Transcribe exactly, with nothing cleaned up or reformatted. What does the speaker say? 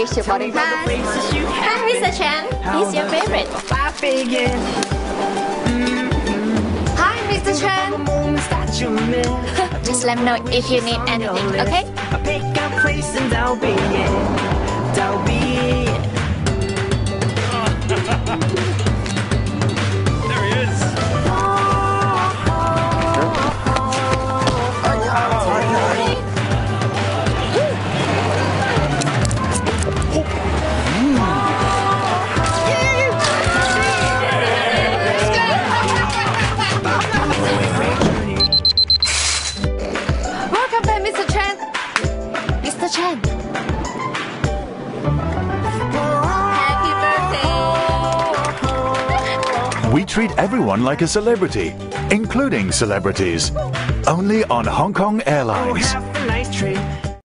Here's your boarding pass. Hi, Mister Chen. He's your favorite. Hi, Mister Chen. Just let me know if you need anything, okay? We treat everyone like a celebrity, including celebrities. Only on Hong Kong Airlines.